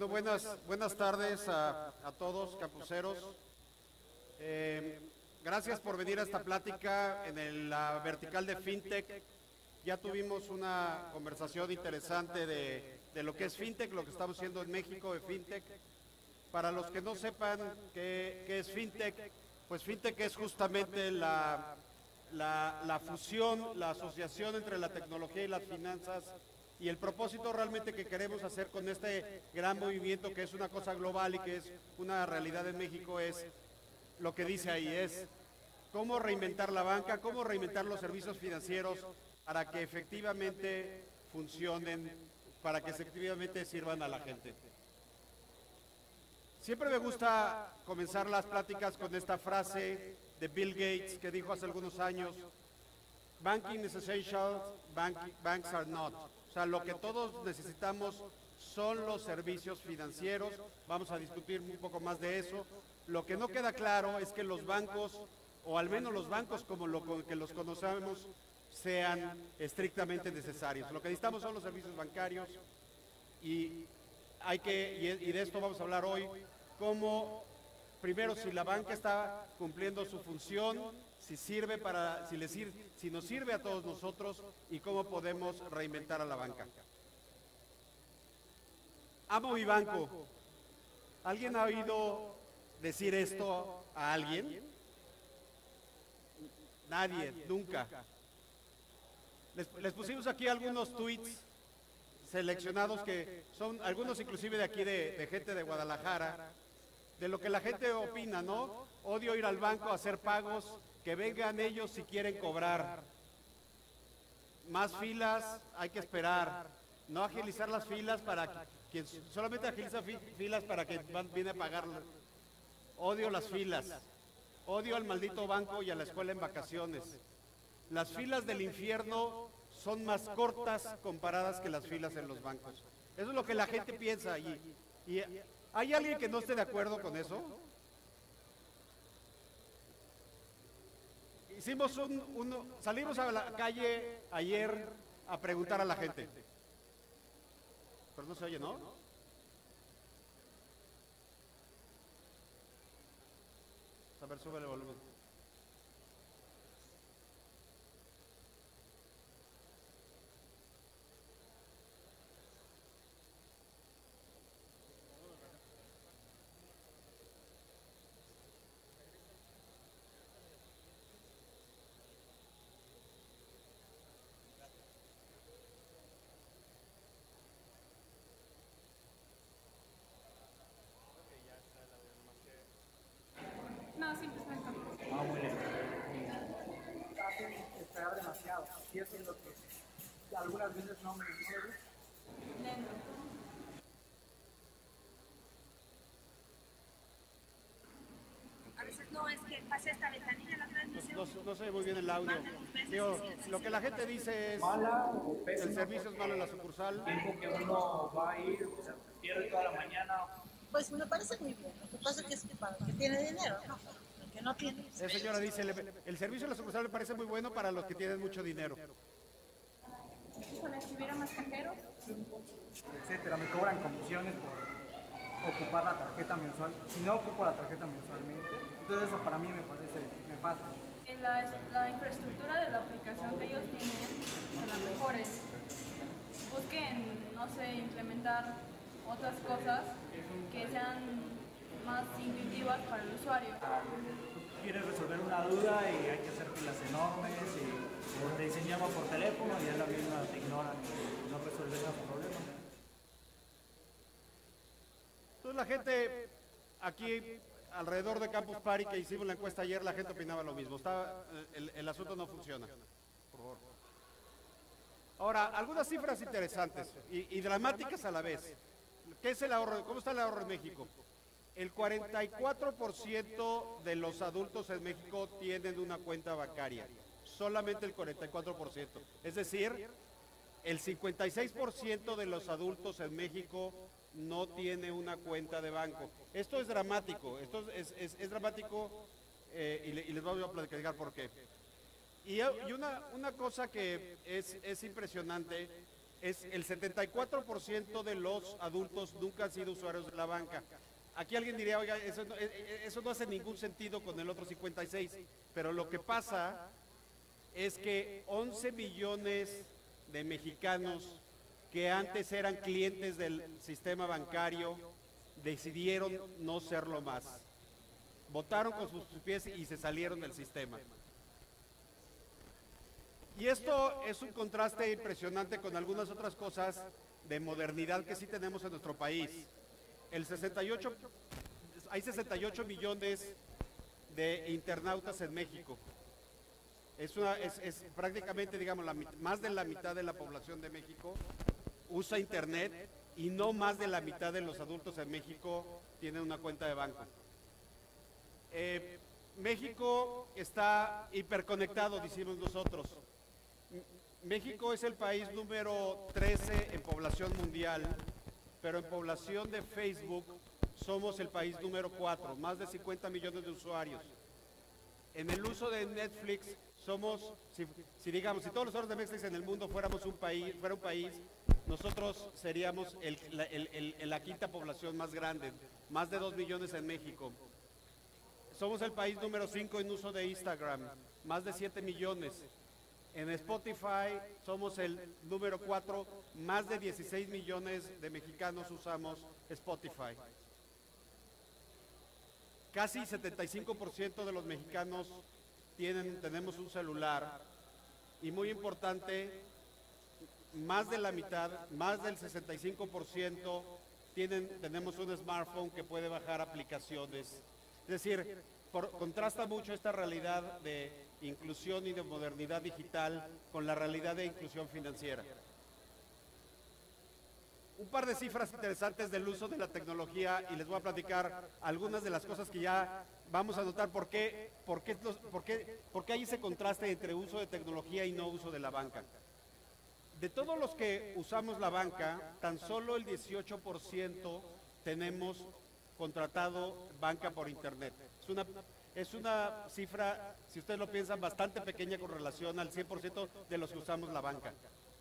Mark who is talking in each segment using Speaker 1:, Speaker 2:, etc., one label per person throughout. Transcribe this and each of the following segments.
Speaker 1: Buenas tardes a todos, campuseros. Gracias por venir a esta plática en la vertical de FinTech. Ya tuvimos una conversación interesante de lo que es FinTech, lo que estamos haciendo en México de FinTech. Para los que no sepan qué es FinTech, pues FinTech es justamente la fusión, la asociación entre la tecnología y las finanzas. Y el propósito realmente que queremos hacer con este gran movimiento, que es una cosa global y que es una realidad en México, es lo que dice ahí, es cómo reinventar la banca, cómo reinventar los servicios financieros para que efectivamente funcionen, para que efectivamente sirvan a la gente. Siempre me gusta comenzar las pláticas con esta frase de Bill Gates que dijo hace algunos años: Banking is essential, banks are not. O sea, lo que todos necesitamos son los servicios financieros. Vamos a discutir un poco más de eso. Lo que no queda claro es que los bancos, o al menos los bancos como que los conocemos, sean estrictamente necesarios. Lo que necesitamos son los servicios bancarios y de esto vamos a hablar hoy. Cómo, primero, si la banca está cumpliendo su función, si nos sirve a todos nosotros y cómo podemos reinventar a la banca. Amo mi banco. ¿Alguien ha oído decir esto a alguien? Nadie, nunca. Les pusimos aquí algunos tweets seleccionados que son algunos inclusive de aquí de gente de Guadalajara, de lo que la gente opina, ¿no? Odio ir al banco a hacer pagos, que vengan ellos si quieren cobrar. Más filas, hay que esperar. No agilizar las filas para quien solamente agiliza filas para que viene a pagar. Odio las filas. Odio al maldito banco y a la escuela en vacaciones. Las filas del infierno son más cortas comparadas que las filas en los bancos. Eso es lo que la gente piensa. ¿Y hay alguien que no esté de acuerdo con eso? Salimos a la calle ayer a preguntar a la gente. Pero no se oye, ¿no? A ver, sube el volumen.
Speaker 2: No, siempre está en campo.
Speaker 3: Ah, bueno. Hacen esperar demasiado. Y eso es lo que algunas veces no me gusta.
Speaker 2: Lento.
Speaker 4: A veces no, es que pasa esta ventanilla, la transmisión.
Speaker 1: No se ve muy bien el audio. Digo, lo que la gente dice es:
Speaker 3: Mala o pésima.
Speaker 1: el servicio es malo en la sucursal.
Speaker 3: Tiempo que uno va a ir, o sea, pierde toda la mañana.
Speaker 5: Pues me parece muy bien. Lo que pasa es que para el que tiene dinero, ¿no? El que no tiene.
Speaker 1: La señora dice: el servicio en la sucursal me parece muy bueno para los que tienen mucho dinero.
Speaker 2: Híjole, si hubiera más cajeros.
Speaker 3: Etcétera. Me cobran comisiones por ocupar la tarjeta mensual. Si no ocupo la tarjeta mensualmente, entonces eso para mí me parece nefasto.
Speaker 2: La infraestructura de la aplicación que ellos tienen son las mejores. Busquen, no sé, implementar otras cosas que sean más intuitivas para el usuario.
Speaker 3: Quieres resolver una duda y hay que hacer filas enormes y te enseñamos por teléfono y es la misma, te ignoran y no resuelves esos problemas.
Speaker 1: Entonces la gente aquí alrededor de Campus Party, que hicimos la encuesta ayer, la gente opinaba lo mismo. El asunto no funciona. Por favor. Ahora, algunas cifras interesantes y dramáticas a la vez. ¿Qué es el ahorro? ¿Cómo está el ahorro en México? El 44% de los adultos en México tienen una cuenta bancaria. Solamente el 44%. Es decir, el 56% de los adultos en México no tiene una cuenta de banco. Esto es dramático. Esto es dramático y les voy a platicar por qué. Y una cosa que es impresionante es el 74% de los adultos nunca han sido usuarios de la banca. Aquí alguien diría, oiga, eso no hace ningún sentido con el otro 56, pero lo que pasa es que 11 millones de mexicanos que antes eran clientes del sistema bancario decidieron no serlo más. Votaron con sus pies y se salieron del sistema. Y esto es un contraste impresionante con algunas otras cosas de modernidad que sí tenemos en nuestro país. Hay 68 millones de internautas en México. Es prácticamente, digamos, más de la mitad de la población de México usa internet y no más de la mitad de los adultos en México tienen una cuenta de banco. México está hiperconectado, decimos nosotros. México es el país número 13 en población mundial, pero en población de Facebook somos el país número 4, más de 50 millones de usuarios. En el uso de Netflix somos, si todos los usuarios de Netflix en el mundo fuera un país, nosotros seríamos la quinta población más grande, más de 2 millones en México. Somos el país número 5 en uso de Instagram, más de 7 millones. En Spotify somos el número 4, más de 16 millones de mexicanos usamos Spotify. Casi 75% de los mexicanos tenemos un celular y muy importante, más de la mitad, más del 65% tenemos un smartphone que puede bajar aplicaciones. Es decir, contrasta mucho esta realidad de inclusión y de modernidad digital con la realidad de inclusión financiera. Un par de cifras interesantes del uso de la tecnología y les voy a platicar algunas de las cosas que ya vamos a notar por qué hay ese contraste entre uso de tecnología y no uso de la banca. De todos los que usamos la banca, tan solo el 18% tenemos contratado banca por internet. Es una cifra, si ustedes lo piensan, bastante pequeña con relación al 100% de los que usamos la banca.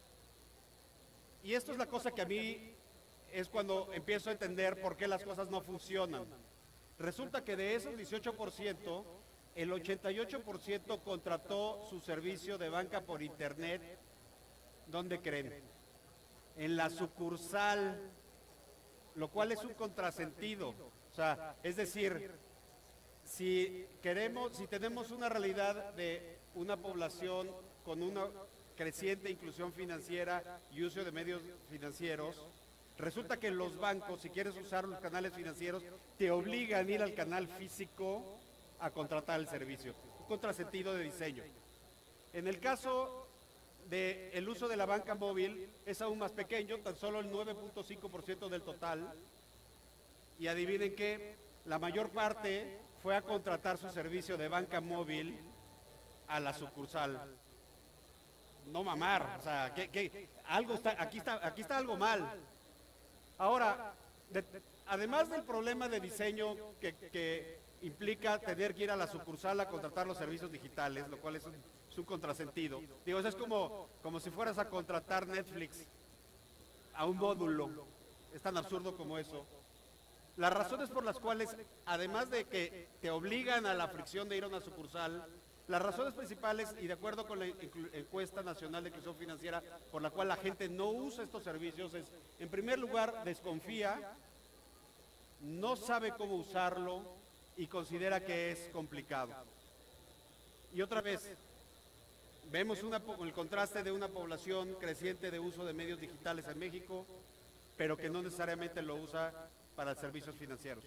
Speaker 1: Y esto es la cosa que a mí es cuando empiezo a entender por qué las cosas no funcionan. Resulta que de esos 18%, el 88% contrató su servicio de banca por internet. ¿Dónde creen? En la sucursal, lo cual es un contrasentido. O sea, es decir, si tenemos una realidad de una población con una creciente inclusión financiera y uso de medios financieros, resulta que los bancos, si quieres usar los canales financieros, te obligan a ir al canal físico a contratar el servicio. Un contrasentido de diseño. En el caso del uso de la banca móvil es aún más pequeño, tan solo el 9.5% del total. Y adivinen qué, la mayor parte fue a contratar su servicio de banca móvil a la sucursal. No mamar, o sea, aquí está algo mal. Ahora, además del problema de diseño que implica tener que ir a la sucursal a contratar los servicios digitales, lo cual es un contrasentido. Digo, es como si fueras a contratar Netflix a un módulo. Es tan absurdo como eso. Las razones por las cuales, además de que te obligan a la fricción de ir a una sucursal, las razones principales, y de acuerdo con la encuesta nacional de inclusión financiera, por la cual la gente no usa estos servicios, es, en primer lugar, desconfía, no sabe cómo usarlo y considera que es complicado. Y otra vez, vemos el contraste de una población creciente de uso de medios digitales en México, pero que no necesariamente lo usa para servicios financieros.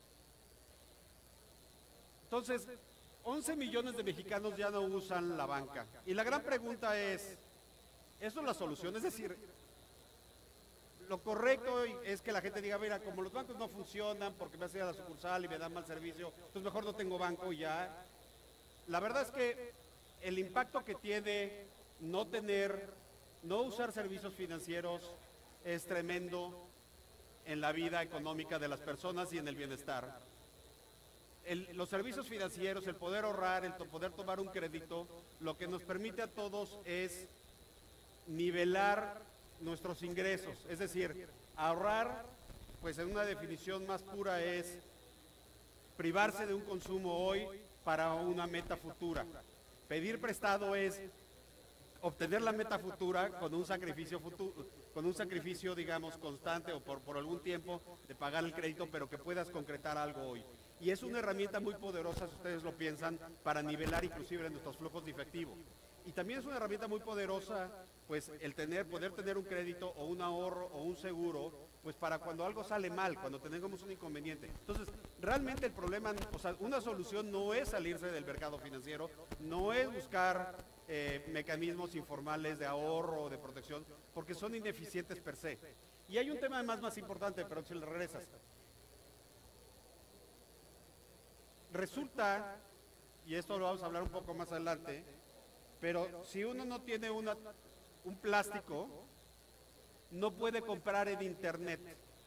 Speaker 1: Entonces, 11 millones de mexicanos ya no usan la banca. Y la gran pregunta es, ¿eso es la solución? Es decir, lo correcto es que la gente diga, mira, como los bancos no funcionan porque me hacen a la sucursal y me dan mal servicio, pues mejor no tengo banco y ya. La verdad es que el impacto que tiene no usar servicios financieros es tremendo en la vida económica de las personas y en el bienestar. Los servicios financieros, el poder ahorrar, el poder tomar un crédito, lo que nos permite a todos es nivelar nuestros ingresos, es decir, ahorrar, pues en una definición más pura es privarse de un consumo hoy para una meta futura. Pedir prestado es obtener la meta futura con un sacrificio digamos, constante o por algún tiempo de pagar el crédito, pero que puedas concretar algo hoy. Y es una herramienta muy poderosa, si ustedes lo piensan, para nivelar inclusive nuestros flujos de efectivo. Y también es una herramienta muy poderosa, pues el poder tener un crédito o un ahorro o un seguro, pues para cuando algo sale mal, cuando tengamos un inconveniente. Entonces, realmente el problema, o sea, una solución no es salirse del mercado financiero, no es buscar mecanismos informales de ahorro o de protección, porque son ineficientes per se. Y hay un tema además más importante, pero si le regresas. Resulta, y esto lo vamos a hablar un poco más adelante, pero si uno no tiene un plástico, no puede comprar en internet.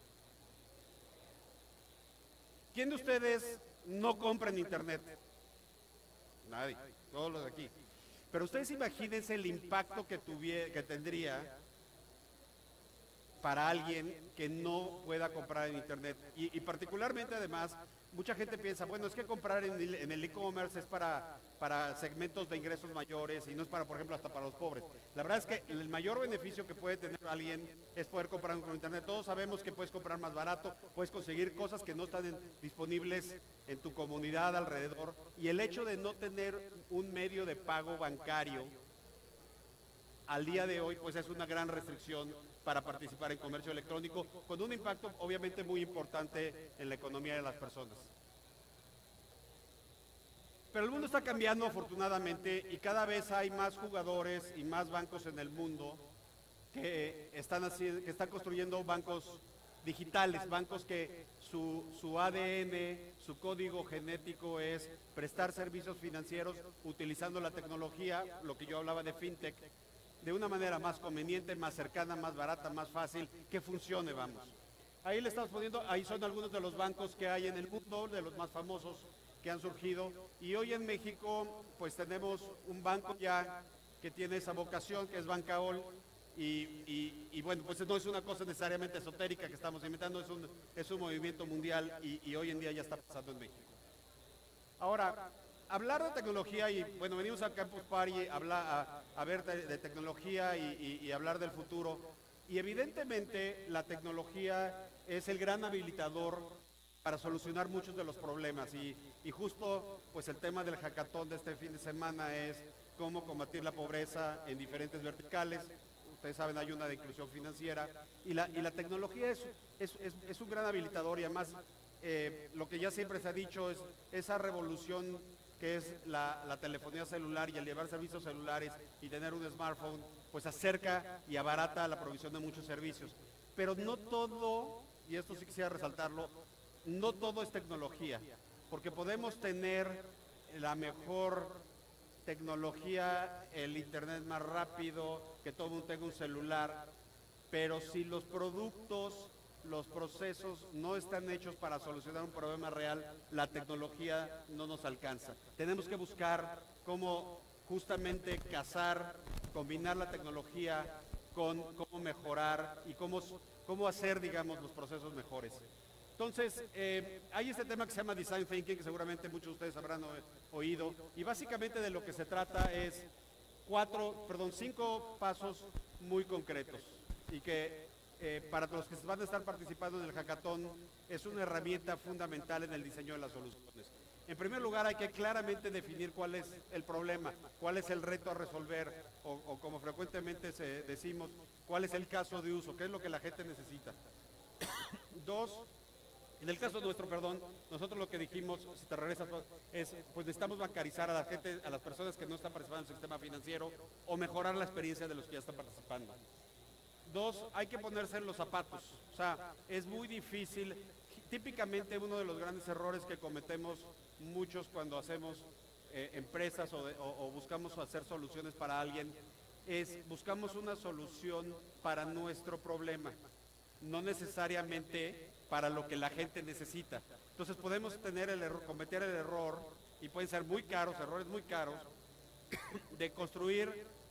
Speaker 1: ¿Quién de ustedes no compra en internet? Nadie, todos los de aquí. Pero ustedes imagínense el impacto que tendría para alguien que no pueda comprar en internet. Y particularmente además, mucha gente piensa, bueno, es que comprar en el e-commerce es para segmentos de ingresos mayores y no es para, por ejemplo, hasta para los pobres. La verdad es que el mayor beneficio que puede tener alguien es poder comprar con internet. Todos sabemos que puedes comprar más barato, puedes conseguir cosas que no están disponibles en tu comunidad alrededor. Y el hecho de no tener un medio de pago bancario al día de hoy, pues es una gran restricción para participar en comercio electrónico, con un impacto obviamente muy importante en la economía de las personas. Pero el mundo está cambiando afortunadamente y cada vez hay más jugadores y más bancos en el mundo que están construyendo bancos digitales, bancos que su ADN, su código genético es prestar servicios financieros utilizando la tecnología, lo que yo hablaba de fintech, de una manera más conveniente, más cercana, más barata, más fácil, que funcione, vamos. Ahí le estamos poniendo, ahí son algunos de los bancos que hay en el mundo, de los más famosos que han surgido, y hoy en México pues tenemos un banco ya que tiene esa vocación, que es Bancaol, y bueno, pues no es una cosa necesariamente esotérica que estamos inventando, es un movimiento mundial y hoy en día ya está pasando en México. Ahora, hablar de tecnología y, bueno, venimos a Campus Party a ver de tecnología y hablar del futuro. Y evidentemente la tecnología es el gran habilitador para solucionar muchos de los problemas. Y justo, pues el tema del hackathon de este fin de semana es cómo combatir la pobreza en diferentes verticales. Ustedes saben, hay una de inclusión financiera. Y la tecnología es un gran habilitador y además lo que ya siempre se ha dicho es esa revolución que es la telefonía celular y el llevar servicios celulares y tener un smartphone, pues acerca y abarata la provisión de muchos servicios. Pero no todo, y esto sí quisiera resaltarlo, no todo es tecnología, porque podemos tener la mejor tecnología, el internet más rápido, que todo el mundo tenga un celular, pero si los productos, los procesos no están hechos para solucionar un problema real, la tecnología no nos alcanza. Tenemos que buscar cómo justamente casar, combinar la tecnología con cómo mejorar y cómo hacer, digamos, los procesos mejores. Entonces, hay este tema que se llama Design Thinking, que seguramente muchos de ustedes habrán oído, y básicamente de lo que se trata es 5 pasos muy concretos y que para los que van a estar participando en el hackathon es una herramienta fundamental en el diseño de las soluciones. En primer lugar, hay que claramente definir cuál es el problema, cuál es el reto a resolver, o como frecuentemente decimos, cuál es el caso de uso, qué es lo que la gente necesita. 2, en el caso nuestro, nosotros lo que dijimos, si te regresas, es pues necesitamos bancarizar a la gente, a las personas que no están participando en el sistema financiero o mejorar la experiencia de los que ya están participando. 2, hay que ponerse en los zapatos, o sea, es muy difícil, típicamente uno de los grandes errores que cometemos muchos cuando hacemos empresas o buscamos hacer soluciones para alguien, es buscamos una solución para nuestro problema, no necesariamente para lo que la gente necesita. Entonces podemos cometer el error, y pueden ser muy caros, errores muy caros, de construir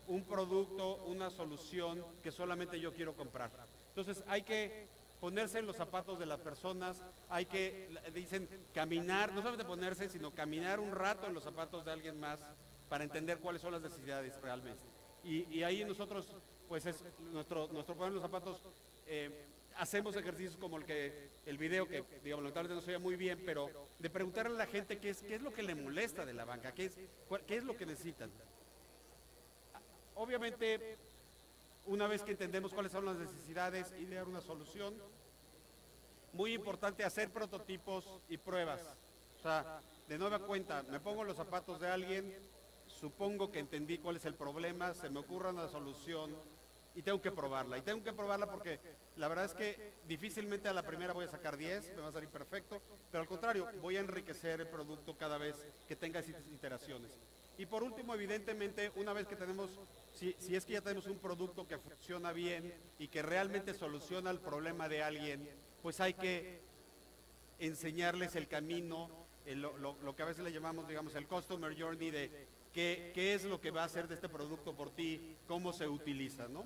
Speaker 1: un producto, una solución que solamente yo quiero comprar. Entonces hay que ponerse en los zapatos de las personas, hay que, dicen, caminar, no solamente ponerse, sino caminar un rato en los zapatos de alguien más para entender cuáles son las necesidades realmente. Y ahí nosotros, pues es nuestro poner en los zapatos, hacemos ejercicios como el video que, digamos, lamentablemente no se oye muy bien, pero de preguntarle a la gente qué es lo que le molesta de la banca, qué es lo que necesitan. Obviamente, una vez que entendemos cuáles son las necesidades, idear una solución. Muy importante hacer prototipos y pruebas. O sea, de nueva cuenta, me pongo los zapatos de alguien, supongo que entendí cuál es el problema, se me ocurre una solución y tengo que probarla. Y tengo que probarla porque la verdad es que difícilmente a la primera voy a sacar 10, me va a salir perfecto, pero al contrario, voy a enriquecer el producto cada vez que tenga esas iteraciones. Y por último, evidentemente, una vez que tenemos, si es que ya tenemos un producto que funciona bien y que realmente soluciona el problema de alguien, pues hay que enseñarles el camino, lo que a veces le llamamos, digamos, el customer journey de qué es lo que va a hacer de este producto por ti, cómo se utiliza, ¿no?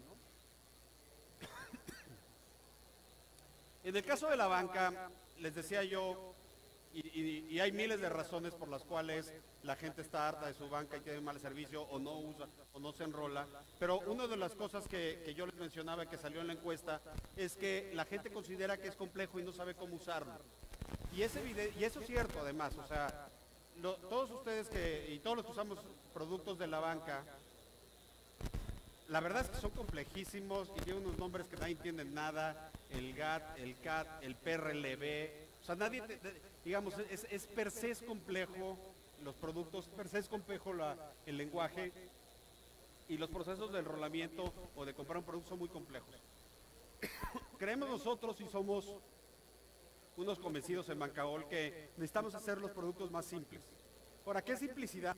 Speaker 1: En el caso de la banca, les decía yo, y hay miles de razones por las cuales la gente está harta de su banca y tiene mal servicio o no usa o no se enrola, pero una de las cosas que yo les mencionaba que salió en la encuesta es que la gente considera que es complejo y no sabe cómo usarlo. Y eso es cierto además, o sea, todos ustedes y todos los que usamos productos de la banca, la verdad es que son complejísimos y tienen unos nombres que nadie entiende nada, el GAT, el CAT, el PRLB, o sea, digamos, es per se es complejo los productos, per se es complejo el lenguaje y los procesos de enrolamiento o de comprar un producto son muy complejos. Creemos nosotros y somos unos convencidos en Bancaol que necesitamos hacer los productos más simples. ¿Para qué simplicidad?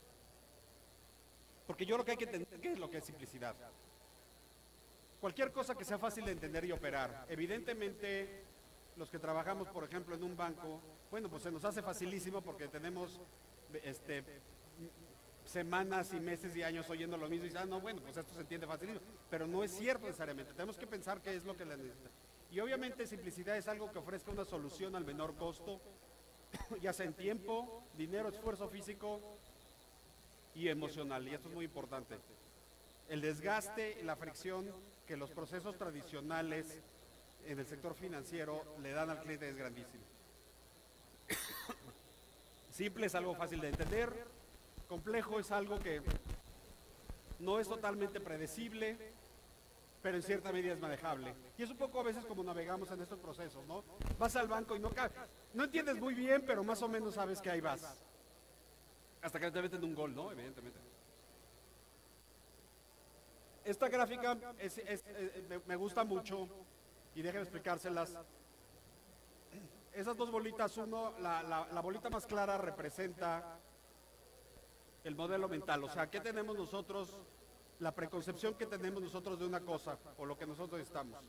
Speaker 1: Porque yo creo que hay que entender qué es lo que es simplicidad. Cualquier cosa que sea fácil de entender y operar. Evidentemente, los que trabajamos, por ejemplo, en un banco, bueno, pues se nos hace facilísimo porque tenemos semanas y meses y años oyendo lo mismo y dicen, no, bueno, pues esto se entiende facilísimo. Pero no es cierto necesariamente. Tenemos que pensar qué es lo que le necesita. Y obviamente simplicidad es algo que ofrezca una solución al menor costo, ya sea en tiempo, dinero, esfuerzo físico y emocional. Y esto es muy importante. El desgaste y la fricción que los procesos tradicionales en el sector financiero le dan al cliente es grandísimo. Simple es algo fácil de entender, complejo es algo que no es totalmente predecible, pero en cierta medida es manejable. Y es un poco a veces como navegamos en estos procesos, ¿no? Vas al banco y no entiendes muy bien, pero más o menos sabes que ahí vas. Hasta que te meten un gol, ¿no? Evidentemente. Esta gráfica me gusta mucho y déjenme explicárselas. Esas dos bolitas, la bolita más clara representa el modelo mental, o sea, ¿qué tenemos nosotros? La preconcepción que tenemos nosotros de una cosa o lo que nosotros necesitamos.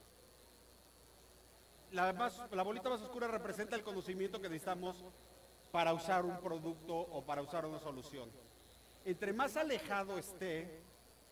Speaker 1: La bolita más oscura representa el conocimiento que necesitamos para usar un producto o para usar una solución. Entre más alejado esté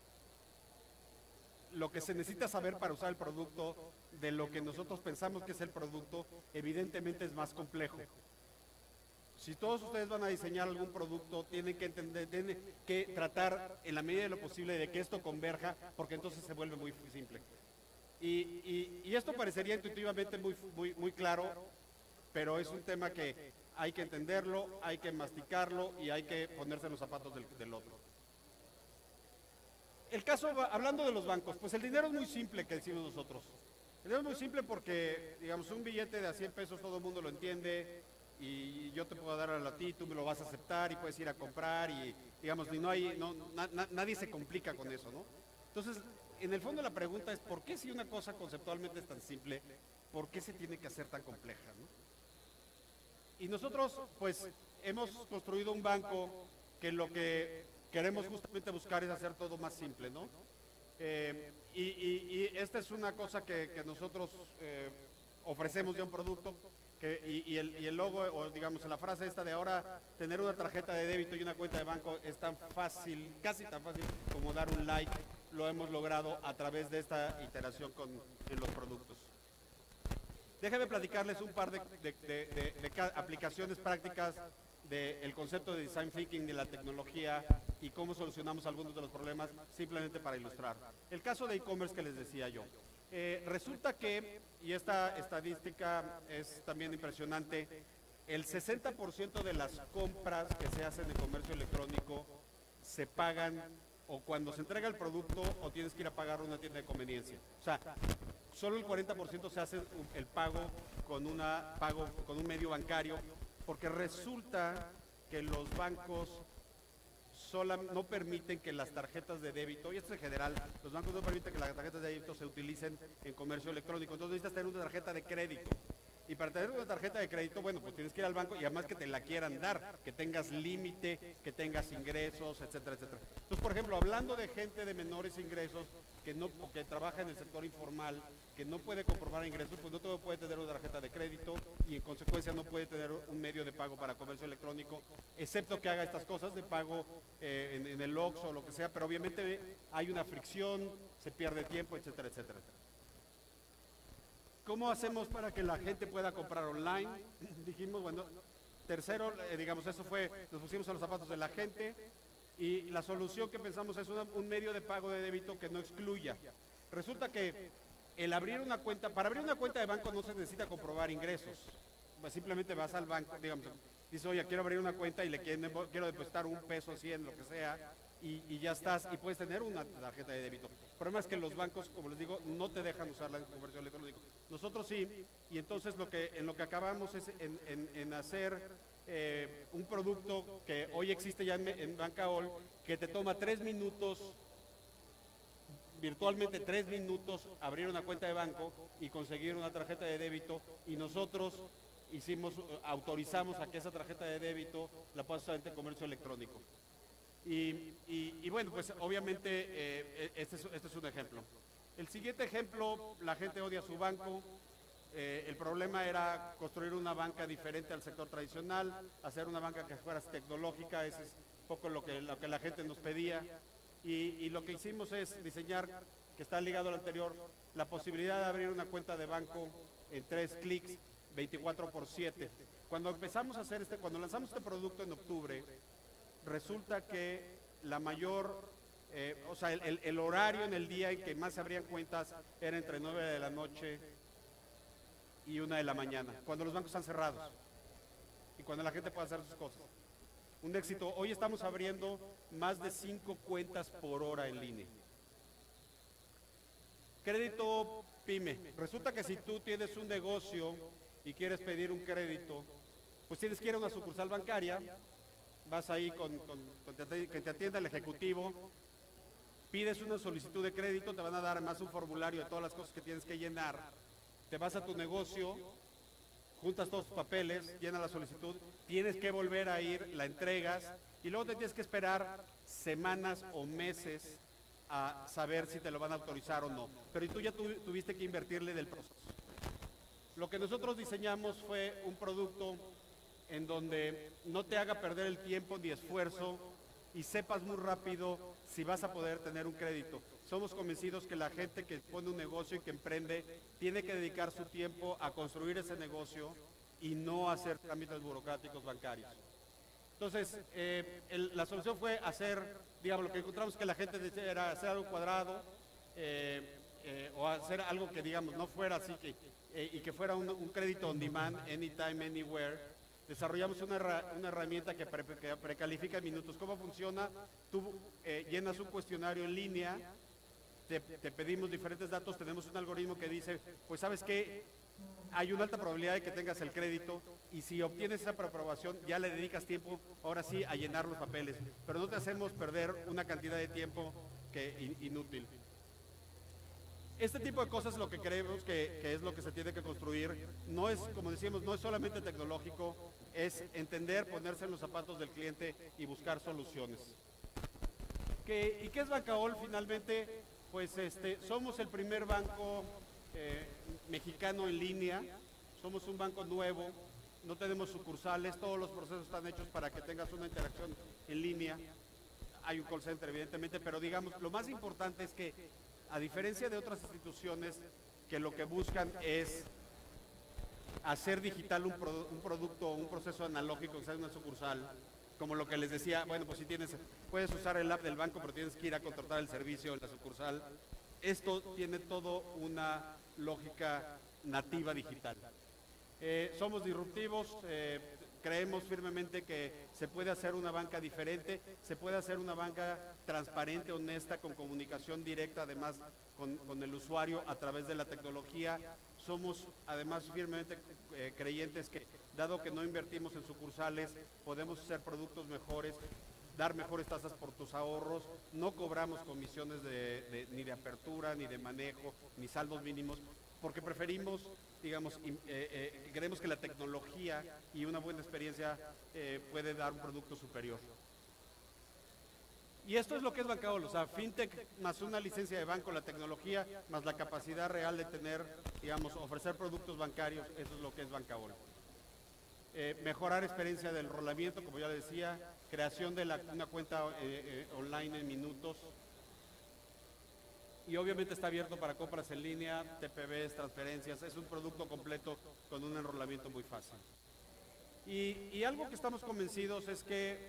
Speaker 1: lo que se necesita saber para usar el producto de lo que nosotros pensamos que es el producto, evidentemente es más complejo. Si todos ustedes van a diseñar algún producto, tienen que entender, tienen que tratar en la medida de lo posible de que esto converja, porque entonces se vuelve muy simple. Y esto parecería intuitivamente muy claro, pero es un tema que hay que entenderlo, hay que masticarlo y hay que ponerse en los zapatos del otro. El caso, hablando de los bancos, pues el dinero es muy simple, que decimos nosotros. El dinero es muy simple porque, digamos, un billete de a 100 pesos todo el mundo lo entiende, y yo te puedo dar a ti, tú me lo vas a aceptar y puedes ir a comprar y digamos, nadie se complica con eso, ¿no? Entonces, en el fondo la pregunta es, ¿por qué si una cosa conceptualmente es tan simple, por qué se tiene que hacer tan compleja, ¿no? Y nosotros, pues, hemos construido un banco que lo que queremos justamente buscar es hacer todo más simple, ¿no? Y esta es una cosa que nosotros ofrecemos de un producto. Y el logo, o digamos la frase esta de ahora, tener una tarjeta de débito y una cuenta de banco es tan fácil, casi tan fácil como dar un like, lo hemos logrado a través de esta iteración en los productos. Déjenme platicarles un par de aplicaciones prácticas del concepto de design thinking, de la tecnología y cómo solucionamos algunos de los problemas, simplemente para ilustrar. El caso de e-commerce que les decía yo. Resulta que, y esta estadística es también impresionante, el 60% de las compras que se hacen en comercio electrónico se pagan o cuando se entrega el producto o tienes que ir a pagar una tienda de conveniencia. O sea, solo el 40% se hace el pago con un medio bancario, porque resulta que los bancos no permiten que las tarjetas de débito, y esto en general, los bancos no permiten que las tarjetas de débito se utilicen en comercio electrónico. Entonces necesitas tener una tarjeta de crédito. Y para tener una tarjeta de crédito, bueno, pues tienes que ir al banco y además que te la quieran dar, que tengas límite, que tengas ingresos, etcétera, etcétera. Entonces, por ejemplo, hablando de gente de menores ingresos que trabaja en el sector informal, que no puede comprobar ingresos, pues no todo puede tener una tarjeta de crédito y en consecuencia no puede tener un medio de pago para comercio electrónico, excepto que haga estas cosas de pago en el Oxxo o lo que sea, pero obviamente hay una fricción, se pierde tiempo, etcétera, etcétera. ¿Cómo hacemos para que la gente pueda comprar online? Dijimos, bueno, tercero, digamos, eso fue, nos pusimos a los zapatos de la gente y la solución que pensamos es un medio de pago de débito que no excluya. Resulta que para abrir una cuenta de banco no se necesita comprobar ingresos. Pues simplemente vas al banco, digamos, dices, oye, quiero abrir una cuenta y quiero depositar $1, $100, lo que sea, y ya estás, y puedes tener una tarjeta de débito. El problema es que los bancos, como les digo, no te dejan usarla en comercio electrónico. Nosotros sí, y entonces en lo que acabamos es en hacer un producto que hoy existe ya en Bancaol, que te toma 3 minutos, virtualmente 3 minutos, abrir una cuenta de banco y conseguir una tarjeta de débito, y nosotros autorizamos a que esa tarjeta de débito la puedas usar en comercio electrónico. Y bueno, pues obviamente este es un ejemplo. El siguiente ejemplo, la gente odia su banco. El problema era construir una banca diferente al sector tradicional, hacer una banca que fuera tecnológica, ese es un poco lo que la gente nos pedía. Y lo que hicimos es diseñar, que está ligado al anterior, la posibilidad de abrir una cuenta de banco en 3 clics, 24/7. Cuando lanzamos este producto en octubre, resulta que la mayor, el horario en el día en que más se abrían cuentas era entre 9 de la noche y 1 de la mañana, cuando los bancos están cerrados y cuando la gente puede hacer sus cosas. Un éxito. Hoy estamos abriendo más de 5 cuentas por hora en línea. Crédito PYME. Resulta que si tú tienes un negocio y quieres pedir un crédito, pues tienes que ir a una sucursal bancaria, vas ahí que te atienda el ejecutivo, pides una solicitud de crédito, te van a dar más un formulario de todas las cosas que tienes que llenar, te vas a tu negocio, juntas todos tus papeles, llenas la solicitud, tienes que volver a ir, la entregas y luego te tienes que esperar semanas o meses a saber si te lo van a autorizar o no. Pero tú ya tuviste que invertirle del proceso. Lo que nosotros diseñamos fue un producto en donde no te haga perder el tiempo ni esfuerzo y sepas muy rápido si vas a poder tener un crédito. Somos convencidos que la gente que pone un negocio y que emprende tiene que dedicar su tiempo a construir ese negocio y no hacer trámites burocráticos bancarios. Entonces, la solución fue digamos, lo que encontramos que la gente decía era hacer algo cuadrado o hacer algo que, digamos, no fuera así y que fuera un crédito on demand, anytime, anywhere. Desarrollamos una herramienta que precalifica en minutos. ¿Cómo funciona? Tú llenas un cuestionario en línea, te pedimos diferentes datos, tenemos un algoritmo que dice, pues sabes que hay una alta probabilidad de que tengas el crédito y si obtienes esa aprobación ya le dedicas tiempo, ahora sí, a llenar los papeles, pero no te hacemos perder una cantidad de tiempo inútil. Este tipo de cosas es lo que creemos que es lo que se tiene que construir. No es, como decíamos, no es solamente tecnológico, es entender, ponerse en los zapatos del cliente y buscar soluciones. ¿Y qué es Bancaol finalmente? Pues somos el primer banco mexicano en línea. somos un banco nuevo, no tenemos sucursales, todos los procesos están hechos para que tengas una interacción en línea. Hay un call center, evidentemente, pero digamos, lo más importante es que, a diferencia de otras instituciones que lo que buscan es hacer digital un producto, un proceso analógico, que sea una sucursal, como lo que les decía, bueno, pues si puedes usar el app del banco, pero tienes que ir a contratar el servicio en la sucursal. Esto tiene todo una lógica nativa digital. Somos disruptivos, creemos firmemente que se puede hacer una banca diferente, se puede hacer una banca transparente, honesta, con comunicación directa, además con el usuario a través de la tecnología. Somos además firmemente creyentes que, dado que no invertimos en sucursales, podemos hacer productos mejores, dar mejores tasas por tus ahorros, no cobramos comisiones ni de apertura, ni de manejo, ni saldos mínimos, porque preferimos, digamos, creemos que la tecnología y una buena experiencia puede dar un producto superior. Y esto es lo que es Bancaol, o sea, fintech más una licencia de banco, la tecnología más la capacidad real de tener, digamos, ofrecer productos bancarios, eso es lo que es Bancaol. Mejorar experiencia del enrolamiento, como ya decía, creación de una cuenta online en minutos. Y obviamente está abierto para compras en línea, TPVs, transferencias, es un producto completo con un enrolamiento muy fácil. Y algo que estamos convencidos es que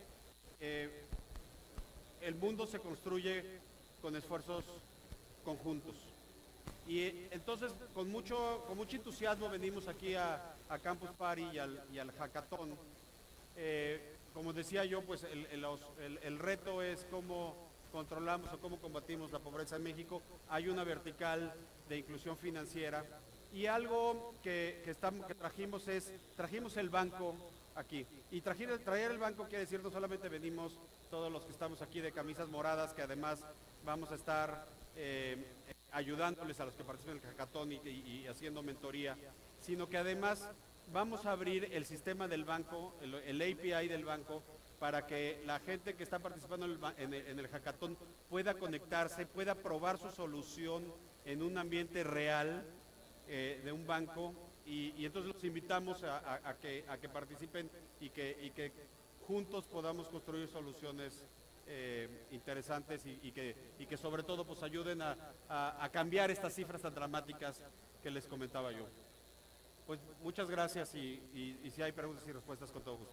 Speaker 1: el mundo se construye con esfuerzos conjuntos. Y entonces con mucho entusiasmo venimos aquí a Campus Party y al Hackathon. Como decía yo, pues el reto es cómo controlamos o cómo combatimos la pobreza en México. Hay una vertical de inclusión financiera y algo que trajimos el banco aquí. Y traer el banco quiere decir no solamente venimos todos los que estamos aquí de camisas moradas, que además vamos a estar ayudándoles a los que participan en el hackathon y haciendo mentoría, sino que además vamos a abrir el sistema del banco, el API del banco, para que la gente que está participando en el hackathon pueda conectarse, pueda probar su solución en un ambiente real de un banco y entonces los invitamos a que participen y que juntos podamos construir soluciones interesantes y que sobre todo pues ayuden a cambiar estas cifras tan dramáticas que les comentaba yo. Pues muchas gracias y si hay preguntas y respuestas con todo gusto.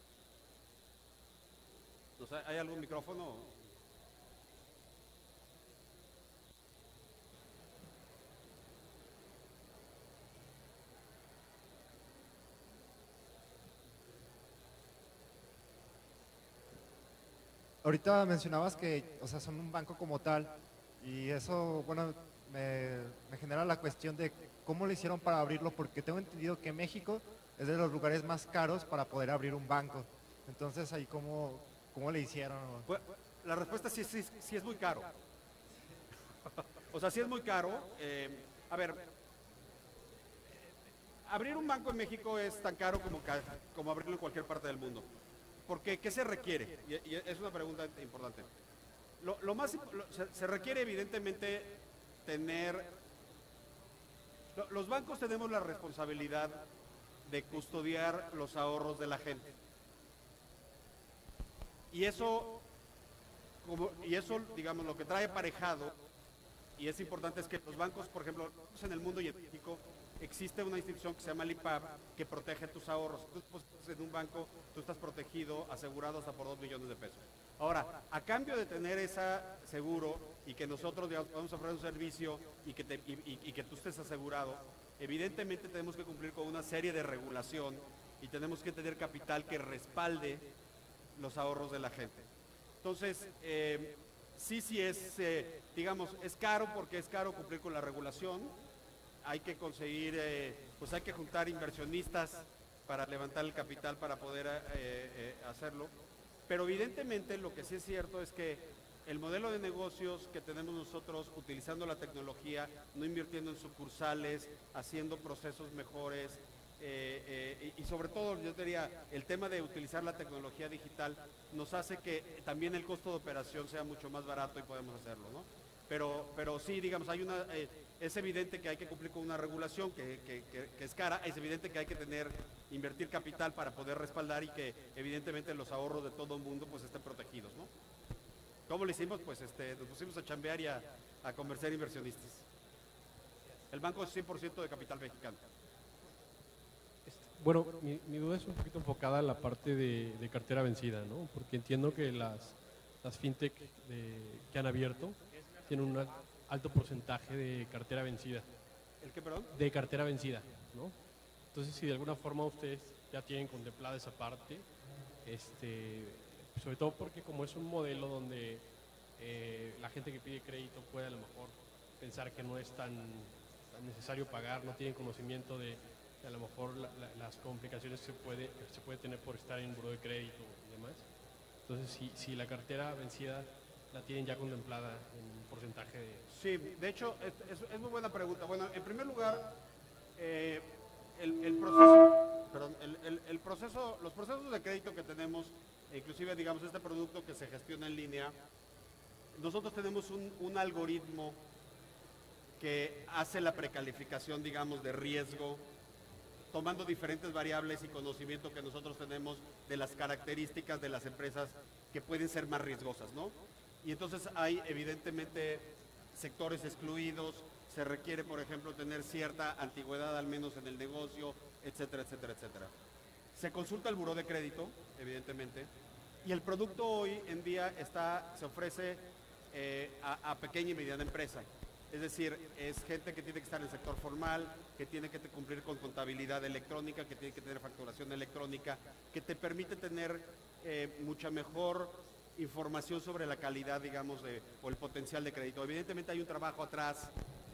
Speaker 1: ¿Hay algún micrófono?
Speaker 6: Ahorita mencionabas que, o sea, son un banco como tal y eso, bueno, me genera la cuestión de cómo lo hicieron para abrirlo, porque tengo entendido que México es de los lugares más caros para poder abrir un banco. Entonces, ahí cómo le hicieron.
Speaker 1: Pues, la respuesta sí es muy caro. O sea, sí es muy caro. A ver, abrir un banco en México es tan caro como abrirlo en cualquier parte del mundo. Porque, ¿qué se requiere? Y es una pregunta importante. Se requiere evidentemente tener... Los bancos tenemos la responsabilidad de custodiar los ahorros de la gente. Y eso, digamos, lo que trae aparejado, y es importante, es que los bancos, por ejemplo, en el mundo y en México, existe una institución que se llama el IPAB que protege tus ahorros. Tú en un banco, tú estás protegido, asegurado hasta por 2 millones de pesos. Ahora, a cambio de tener ese seguro y que nosotros, digamos, podemos ofrecer un servicio y que tú estés asegurado, evidentemente tenemos que cumplir con una serie de regulación y tenemos que tener capital que respalde los ahorros de la gente. Entonces, sí es, digamos, es caro porque es caro cumplir con la regulación. Hay que conseguir, pues hay que juntar inversionistas para levantar el capital para poder hacerlo. Pero evidentemente lo que sí es cierto es que el modelo de negocios que tenemos nosotros, utilizando la tecnología, no invirtiendo en sucursales, haciendo procesos mejores, y sobre todo, yo diría, el tema de utilizar la tecnología digital nos hace que también el costo de operación sea mucho más barato y podemos hacerlo, ¿no? Pero sí, digamos, hay es evidente que hay que cumplir con una regulación que es cara, es evidente que hay que invertir capital para poder respaldar y que evidentemente los ahorros de todo el mundo pues estén protegidos, ¿no? ¿Cómo lo hicimos? Pues nos pusimos a chambear y a convencer inversionistas. El banco es 100% de capital mexicano.
Speaker 7: Bueno, mi duda es un poquito enfocada en la parte de cartera vencida, ¿no? Porque entiendo que las fintech que han abierto tienen un alto porcentaje de cartera vencida.
Speaker 1: ¿El qué, perdón?
Speaker 7: De cartera vencida, ¿no? Entonces, si de alguna forma ustedes ya tienen contemplada esa parte, sobre todo porque como es un modelo donde la gente que pide crédito puede a lo mejor pensar que no es tan necesario pagar, no tienen conocimiento de a lo mejor las complicaciones que se puede tener por estar en un buró de crédito y demás. Entonces, si la cartera vencida la tienen ya contemplada en un porcentaje de...
Speaker 1: Sí, de hecho, es muy buena pregunta. Bueno, en primer lugar, los procesos de crédito que tenemos, inclusive, digamos, este producto que se gestiona en línea, nosotros tenemos un algoritmo que hace la precalificación, digamos, de riesgo, tomando diferentes variables y conocimiento que nosotros tenemos de las características de las empresas que pueden ser más riesgosas, ¿no? Y entonces hay evidentemente sectores excluidos, se requiere, por ejemplo, tener cierta antigüedad al menos en el negocio, etcétera, etcétera, etcétera. Se consulta el buró de crédito, evidentemente, y el producto hoy en día se ofrece a pequeña y mediana empresa. Es decir, es gente que tiene que estar en el sector formal, que tiene que cumplir con contabilidad electrónica, que tiene que tener facturación electrónica, que te permite tener mucha mejor información sobre la calidad, digamos, o el potencial de crédito. Evidentemente hay un trabajo atrás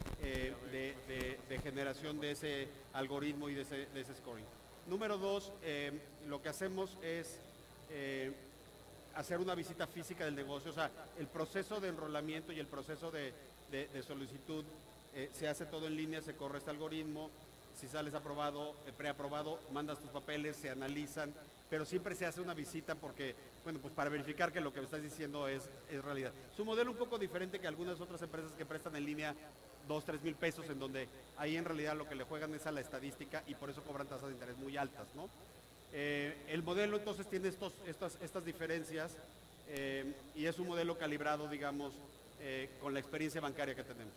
Speaker 1: de generación de ese algoritmo y de ese scoring. Número 2, lo que hacemos es hacer una visita física del negocio, o sea, el proceso de enrolamiento y el proceso de solicitud se hace todo en línea, se corre este algoritmo, si sales aprobado, preaprobado, mandas tus papeles, se analizan, pero siempre se hace una visita porque, bueno, pues para verificar que lo que me estás diciendo es realidad. Es un modelo un poco diferente que algunas otras empresas que prestan en línea 2-3 mil pesos, en donde ahí en realidad lo que le juegan es a la estadística y por eso cobran tasas de interés muy altas, ¿no? El modelo entonces tiene estas diferencias y es un modelo calibrado, digamos, con la experiencia bancaria que tenemos.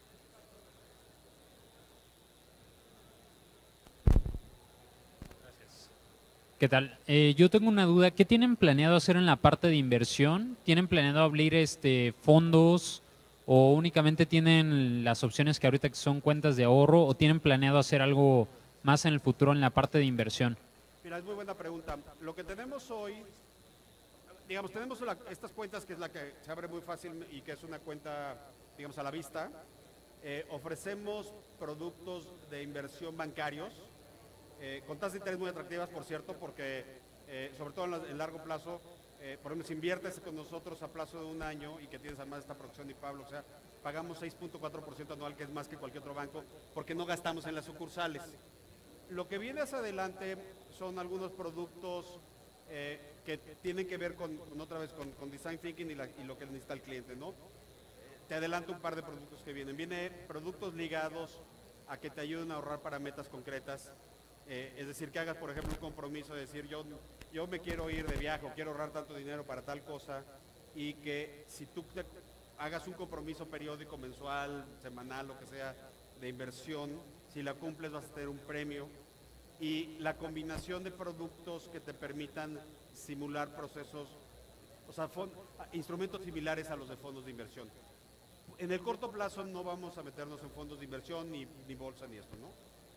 Speaker 8: ¿Qué tal? Yo tengo una duda. ¿Qué tienen planeado hacer en la parte de inversión? ¿Tienen planeado abrir fondos o únicamente tienen las opciones que ahorita son cuentas de ahorro o tienen planeado hacer algo más en el futuro en la parte de inversión?
Speaker 1: Mira, es muy buena pregunta. Lo que tenemos hoy, digamos, tenemos estas cuentas que es la que se abre muy fácil y que es una cuenta, digamos, a la vista. Ofrecemos productos de inversión bancarios con tasas de interés muy atractivas, por cierto, porque sobre todo en largo plazo, por ejemplo, si inviertes con nosotros a plazo de un año y que tienes además esta producción de Pablo, o sea, pagamos 6.4% anual, que es más que cualquier otro banco, porque no gastamos en las sucursales. Lo que viene hacia adelante son algunos productos que tienen que ver otra vez con design thinking y lo que necesita el cliente, ¿no? Te adelanto un par de productos que vienen. Vienen productos ligados a que te ayuden a ahorrar para metas concretas. Es decir, que hagas, por ejemplo, un compromiso de decir, yo me quiero ir de viaje o quiero ahorrar tanto dinero para tal cosa, y que si tú hagas un compromiso periódico, mensual, semanal, lo que sea, de inversión, si la cumples vas a tener un premio, y la combinación de productos que te permitan simular procesos, o sea, instrumentos similares a los de fondos de inversión. En el corto plazo no vamos a meternos en fondos de inversión, ni bolsa, ni esto, ¿no?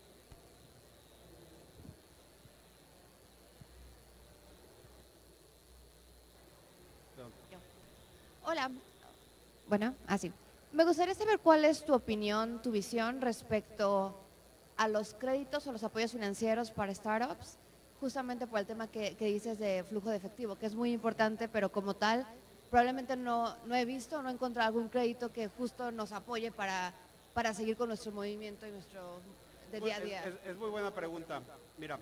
Speaker 9: Hola. Bueno, así. Me gustaría saber cuál es tu opinión, tu visión respecto a los créditos o los apoyos financieros para startups, justamente por el tema que dices de flujo de efectivo, que es muy importante, pero como tal, probablemente no he visto, no he encontrado algún crédito que justo nos apoye para seguir con nuestro movimiento y nuestro de día a día.
Speaker 1: Es muy buena pregunta. Mira,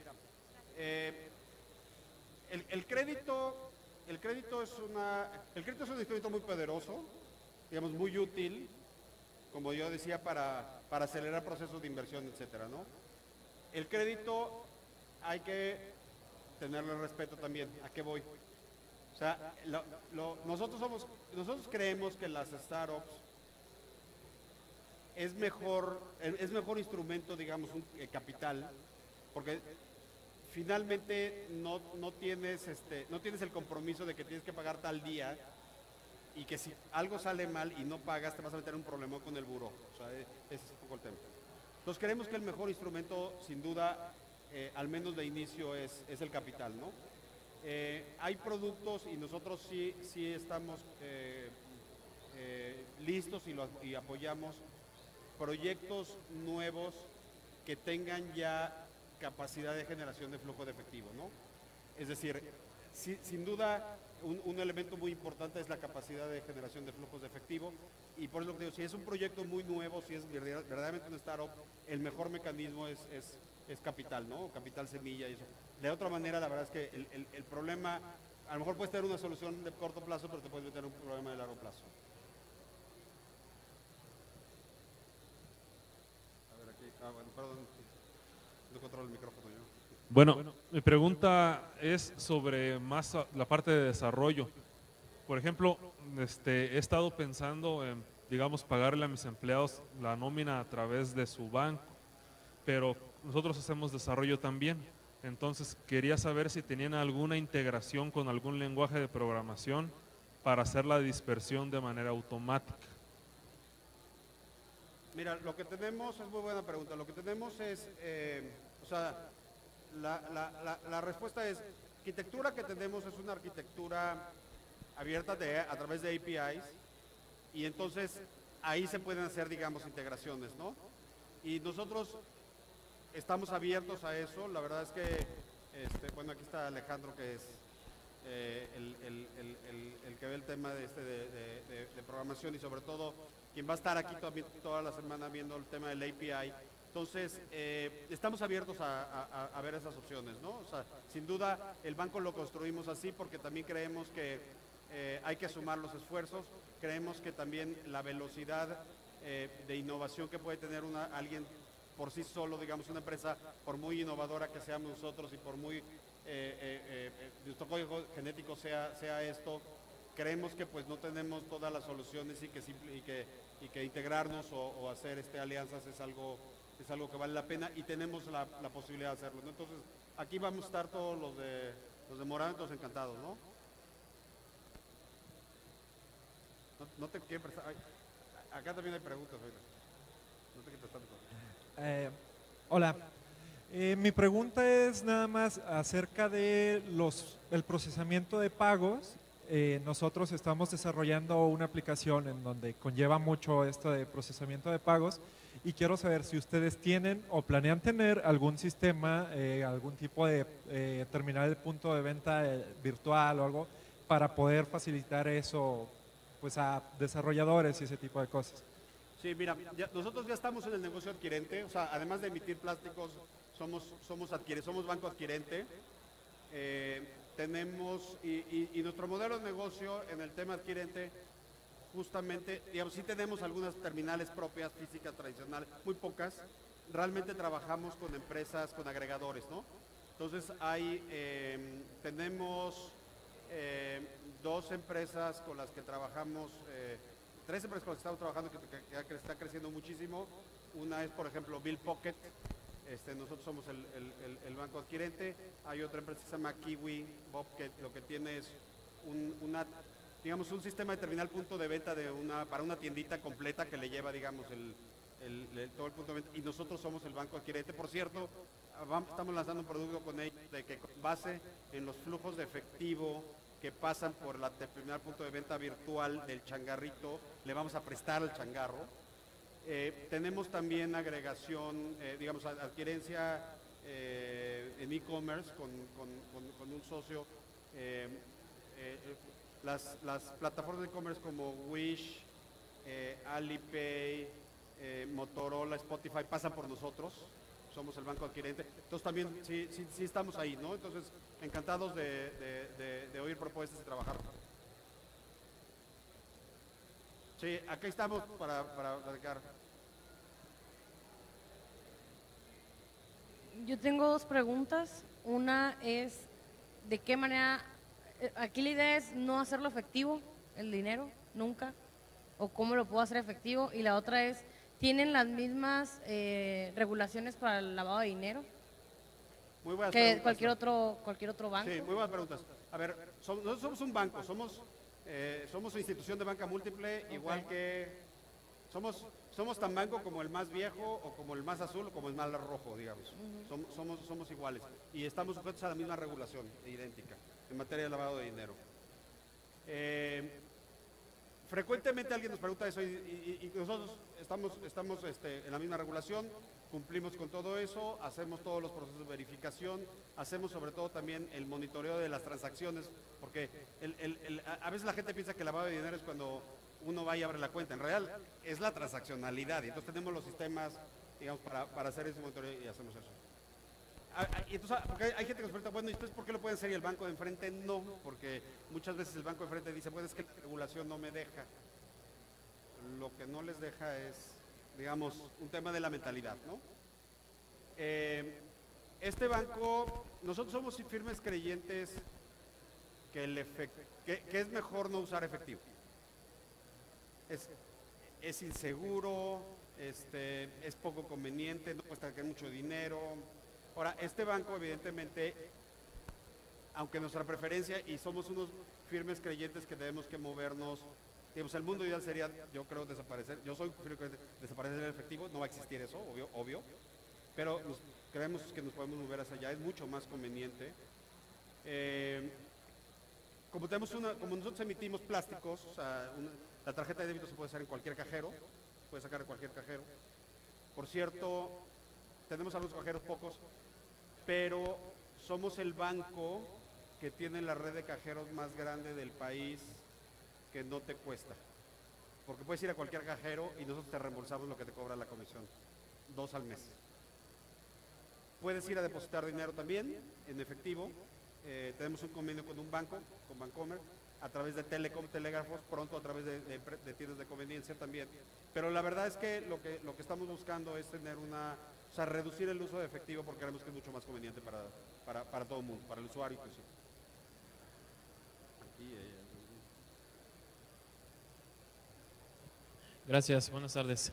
Speaker 1: el crédito es un instrumento muy poderoso, digamos, muy útil, como yo decía, para para acelerar procesos de inversión, etcétera, ¿no? El crédito hay que tenerle respeto también. ¿A qué voy? O sea, nosotros creemos que las startups es mejor instrumento, digamos, un capital, porque finalmente no tienes el compromiso de que tienes que pagar tal día, y que si algo sale mal y no pagas te vas a meter en un problema con el buró. O sea, ese es un poco el tema. Entonces creemos que el mejor instrumento, sin duda, al menos de inicio, es el capital, ¿no? Hay productos y nosotros sí estamos listos y apoyamos proyectos nuevos que tengan ya capacidad de generación de flujo de efectivo, ¿no? Es decir, sin duda, un elemento muy importante es la capacidad de generación de flujos de efectivo, y por eso lo que digo, si es un proyecto muy nuevo, si es verdaderamente un startup, el mejor mecanismo es capital, ¿no? Capital semilla y eso. De otra manera, la verdad es que el problema, a lo mejor puedes tener una solución de corto plazo, pero te puedes meter en un problema de largo plazo. A ver, aquí, bueno, perdón, no controlo el micrófono yo.
Speaker 10: Bueno, mi pregunta es sobre más la parte de desarrollo. Por ejemplo, he estado pensando en, digamos, pagarle a mis empleados la nómina a través de su banco, pero nosotros hacemos desarrollo también. Entonces, quería saber si tenían alguna integración con algún lenguaje de programación para hacer la dispersión de manera automática.
Speaker 1: Mira, lo que tenemos, es muy buena pregunta, lo que tenemos es, o sea, la respuesta es, arquitectura que tenemos es una arquitectura abierta a través de APIs, y entonces ahí se pueden hacer, digamos, integraciones, ¿no? Y nosotros estamos abiertos a eso. La verdad es que, bueno, aquí está Alejandro, que es el que ve el tema de programación, y sobre todo quien va a estar aquí toda la semana viendo el tema del API. Entonces, estamos abiertos a ver esas opciones, ¿no? O sea, sin duda, el banco lo construimos así porque también creemos que hay que sumar los esfuerzos. Creemos que también la velocidad de innovación que puede tener alguien por sí solo, digamos, una empresa, por muy innovadora que seamos nosotros y por muy nuestro código genético sea esto, creemos que pues no tenemos todas las soluciones y que integrarnos o hacer alianzas es algo que vale la pena, y tenemos la posibilidad de hacerlo, ¿no? Entonces, aquí vamos a estar todos los de Morado, entonces encantados, ¿no? No te quiero prestar. Acá también hay preguntas, oiga. No te quiero prestar.
Speaker 11: Hola. Mi pregunta es nada más acerca de el procesamiento de pagos. Nosotros estamos desarrollando una aplicación en donde conlleva mucho esto de procesamiento de pagos, y quiero saber si ustedes tienen o planean tener algún sistema, algún tipo de terminal de punto de venta virtual o algo para poder facilitar eso pues a desarrolladores y ese tipo de cosas.
Speaker 1: Sí, mira, nosotros ya estamos en el negocio adquirente, o sea, además de emitir plásticos, somos banco adquirente. Tenemos, y nuestro modelo de negocio en el tema adquirente, justamente, digamos, sí tenemos algunas terminales propias, físicas, tradicionales, muy pocas. Realmente trabajamos con empresas, con agregadores, ¿no? Entonces, tenemos 2 empresas con las que trabajamos, 3 empresas con las que estamos trabajando que está creciendo muchísimo. Una es, por ejemplo, Bill Pocket. Nosotros somos el banco adquirente. Hay otra empresa que se llama Kiwi Bob, que lo que tiene es un sistema de terminal punto de venta para una tiendita completa que le lleva, digamos, todo el punto de venta, y nosotros somos el banco adquirente. Por cierto, estamos lanzando un producto con ellos que con base en los flujos de efectivo que pasan por la terminal punto de venta virtual del changarrito, le vamos a prestar al changarro. Tenemos también agregación, digamos, adquirencia en e-commerce con un socio. Las plataformas de e-commerce como Wish, Alipay, Motorola, Spotify pasan por nosotros. Somos el banco adquirente. Entonces también sí estamos ahí, ¿no? Entonces, encantados de oír propuestas y trabajar. Sí, aquí estamos para platicar.
Speaker 12: Yo tengo dos preguntas. Una es, ¿de qué manera? Aquí la idea es no hacerlo efectivo, el dinero, nunca. ¿O cómo lo puedo hacer efectivo? Y la otra es, ¿tienen las mismas regulaciones para el lavado de dinero?
Speaker 1: Muy buenas
Speaker 12: que
Speaker 1: preguntas.
Speaker 12: cualquier otro banco.
Speaker 1: Sí, muy buenas preguntas. A ver, nosotros somos un banco, somos una institución de banca múltiple, igual que somos tan banco como el más viejo o como el más azul o como el más rojo, digamos. Somos iguales y estamos sujetos a la misma regulación idéntica en materia de lavado de dinero. Frecuentemente alguien nos pregunta eso y nosotros estamos en la misma regulación, cumplimos con todo eso, hacemos todos los procesos de verificación, hacemos sobre todo también el monitoreo de las transacciones, porque a veces la gente piensa que el lavado de dinero es cuando uno va y abre la cuenta, en realidad es la transaccionalidad y entonces tenemos los sistemas, digamos, para hacer ese monitoreo y hacemos eso. Y entonces, porque hay gente que nos pregunta, bueno, ¿y entonces por qué lo pueden hacer y el banco de enfrente no? Porque muchas veces el banco de enfrente dice, bueno, es que la regulación no me deja. Lo que no les deja es, digamos, un tema de la mentalidad, ¿no? Este banco, nosotros somos firmes creyentes que es mejor no usar efectivo. Es inseguro, es poco conveniente, no cuesta mucho dinero. Ahora, este banco evidentemente, aunque nuestra preferencia, y somos unos firmes creyentes que debemos que movernos, digamos, el mundo ideal sería, yo creo, desaparecer, yo soy firme creyente, desaparecer el efectivo, no va a existir eso, obvio, pero creemos que nos podemos mover hacia allá, es mucho más conveniente. Como nosotros emitimos plásticos, o sea, la tarjeta de débito se puede hacer en cualquier cajero, puede sacar en cualquier cajero. Por cierto, tenemos algunos cajeros, pocos, pero somos el banco que tiene la red de cajeros más grande del país que no te cuesta. Porque puedes ir a cualquier cajero y nosotros te reembolsamos lo que te cobra la comisión, 2 al mes. Puedes ir a depositar dinero también, en efectivo. Tenemos un convenio con un banco, con Bancomer, a través de telecom, telégrafos, pronto a través de tiendas de conveniencia también. Pero la verdad es que lo que estamos buscando es tener reducir el uso de efectivo porque creemos que es mucho más conveniente para todo el mundo, para el usuario inclusive.
Speaker 13: Gracias, buenas tardes.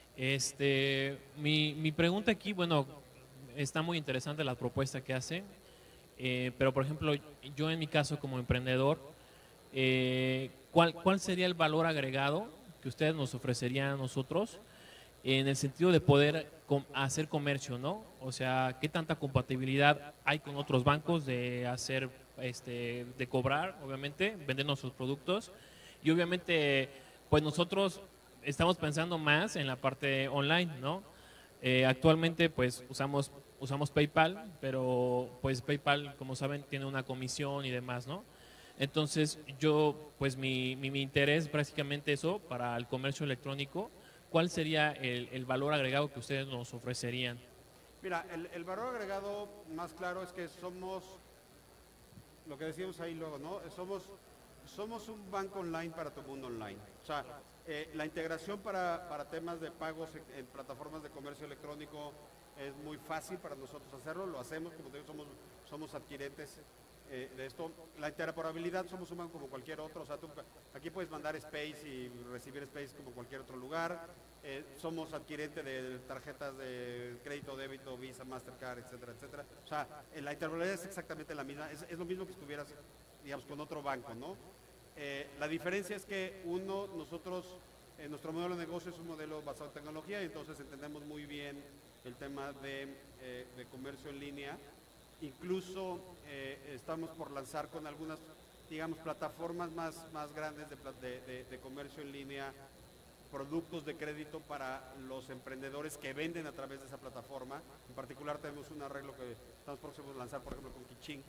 Speaker 13: Mi pregunta aquí, bueno, está muy interesante la propuesta que hacen, pero por ejemplo, yo en mi caso como emprendedor, ¿cuál sería el valor agregado que ustedes nos ofrecerían a nosotros en el sentido de poder hacer comercio, ¿no? O sea, ¿qué tanta compatibilidad hay con otros bancos de hacer, de cobrar, obviamente, vender nuestros productos? Y obviamente, pues nosotros estamos pensando más en la parte online, ¿no? Actualmente, pues usamos PayPal, pero pues PayPal, como saben, tiene una comisión y demás, ¿no? Entonces, pues mi interés prácticamente eso para el comercio electrónico. ¿Cuál sería el valor agregado que ustedes nos ofrecerían?
Speaker 1: Mira, el valor agregado más claro es que somos, lo que decíamos ahí luego, ¿no? Somos un banco online para todo el mundo online. O sea, la integración para temas de pagos en plataformas de comercio electrónico es muy fácil para nosotros hacerlo, lo hacemos, como te digo, somos adquirentes de esto. La interoperabilidad, somos un banco como cualquier otro, o sea, tú aquí puedes mandar Space y recibir Space como cualquier otro lugar. Somos adquirente de tarjetas de crédito, débito, Visa, Mastercard, etcétera, etcétera. O sea, la interoperabilidad es exactamente la misma, es lo mismo que estuvieras, digamos, con otro banco, ¿no? La diferencia es que nosotros, nuestro modelo de negocio es un modelo basado en tecnología y entonces entendemos muy bien el tema de comercio en línea. Incluso estamos por lanzar con algunas, digamos, plataformas más grandes de comercio en línea, productos de crédito para los emprendedores que venden a través de esa plataforma. En particular tenemos un arreglo que estamos próximos a lanzar, por ejemplo, con Kiching,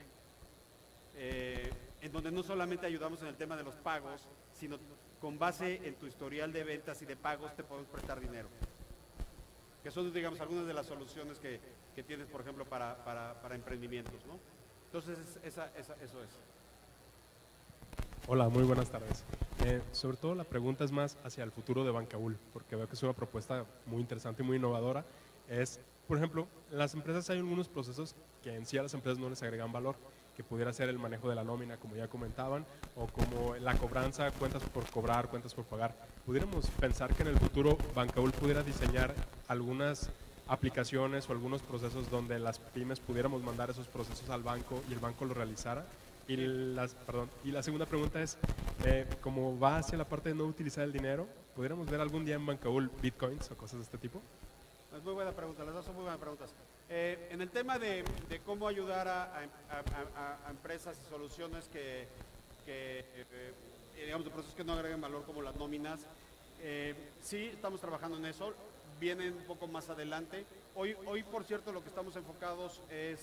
Speaker 1: en donde no solamente ayudamos en el tema de los pagos, sino con base en tu historial de ventas y de pagos te podemos prestar dinero. Que son, digamos, algunas de las soluciones que tienes, por ejemplo, para emprendimientos, ¿no? Entonces, eso es.
Speaker 14: Hola, muy buenas tardes. Sobre todo la pregunta es más hacia el futuro de Bancaul, porque veo que es una propuesta muy interesante y muy innovadora. Es Por ejemplo, en las empresas hay algunos procesos que en sí a las empresas no les agregan valor, que pudiera ser el manejo de la nómina, como ya comentaban, o como la cobranza, cuentas por cobrar, cuentas por pagar. Pudiéramos pensar que en el futuro Bancaul pudiera diseñar algunas aplicaciones o algunos procesos donde las pymes pudiéramos mandar esos procesos al banco y el banco lo realizara. Y la segunda pregunta es, como va hacia la parte de no utilizar el dinero, ¿pudiéramos ver algún día en Bancaul bitcoins o cosas de este tipo?
Speaker 1: Es muy buena pregunta, las dos son muy buenas preguntas. En el tema de cómo ayudar a empresas y soluciones digamos, de procesos que no agreguen valor como las nóminas, sí estamos trabajando en eso, vienen un poco más adelante. Hoy por cierto, lo que estamos enfocados es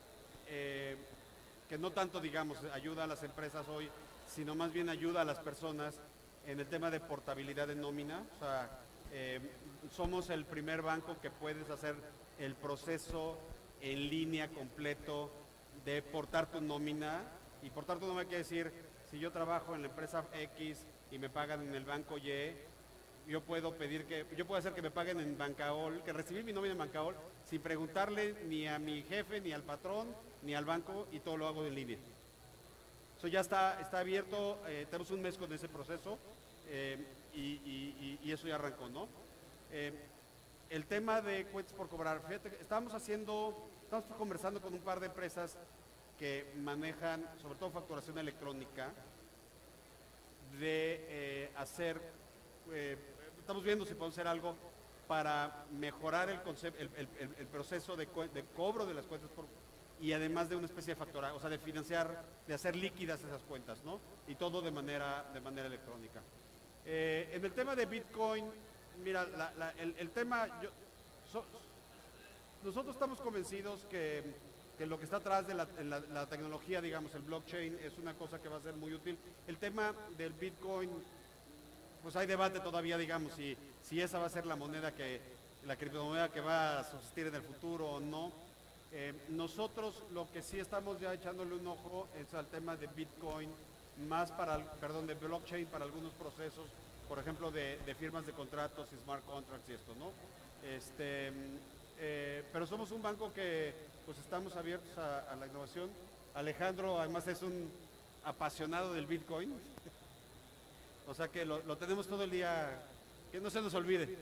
Speaker 1: que no tanto, digamos, ayuda a las empresas hoy, sino más bien ayuda a las personas en el tema de portabilidad de nómina. O sea, somos el primer banco que puedes hacer el proceso en línea completo de portar tu nómina. Y portar tu nómina quiere decir, si yo trabajo en la empresa X y me pagan en el banco Y, yo puedo hacer que me paguen en Bancaol, que recibir mi nómina en Bancaol sin preguntarle ni a mi jefe, ni al patrón, ni al banco, y todo lo hago en línea. Eso ya está abierto, tenemos un mes con ese proceso y eso ya arrancó, ¿no? El tema de cuentas por cobrar, fíjate que estamos conversando con un par de empresas que manejan, sobre todo facturación electrónica, de hacer, estamos viendo si podemos hacer algo para mejorar el proceso de cobro de las cuentas y además de una especie de factoraje, o sea, de financiar, de hacer líquidas esas cuentas, ¿no? Y todo de manera electrónica. En el tema de Bitcoin, mira, el tema, nosotros estamos convencidos que lo que está atrás de la tecnología, digamos, el blockchain, es una cosa que va a ser muy útil. El tema del Bitcoin, pues hay debate todavía, digamos, si esa va a ser la criptomoneda que va a subsistir en el futuro o no. Nosotros lo que sí estamos ya echándole un ojo es al tema de Bitcoin, de blockchain para algunos procesos, por ejemplo, de firmas de contratos y smart contracts y esto, ¿no? Pero somos un banco que pues estamos abiertos a la innovación. Alejandro además es un apasionado del Bitcoin, o sea que lo tenemos todo el día, que no se nos olvide.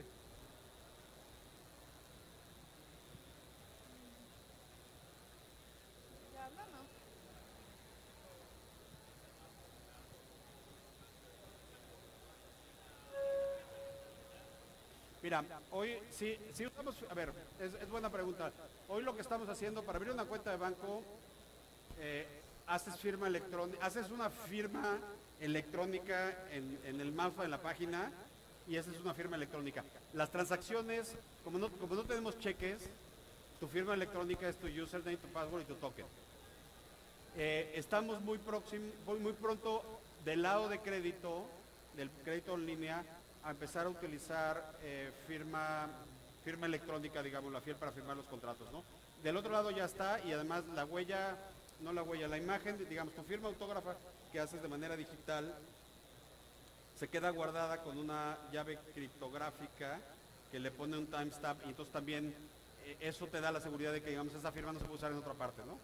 Speaker 1: Mira, hoy sí estamos, a ver, es buena pregunta. Hoy lo que estamos haciendo, para abrir una cuenta de banco, haces una firma electrónica en el MAFA, en la página, y haces una firma electrónica. Las transacciones, como no tenemos cheques, tu firma electrónica es tu username, tu password y tu token. Estamos muy pronto del lado de crédito, del crédito en línea, a empezar a utilizar firma electrónica, digamos, para firmar los contratos, ¿no? Del otro lado ya está, y además la imagen, digamos, tu firma autógrafa que haces de manera digital se queda guardada con una llave criptográfica que le pone un timestamp, y entonces también eso te da la seguridad de que, digamos, esa firma no se puede usar en otra parte, ¿no?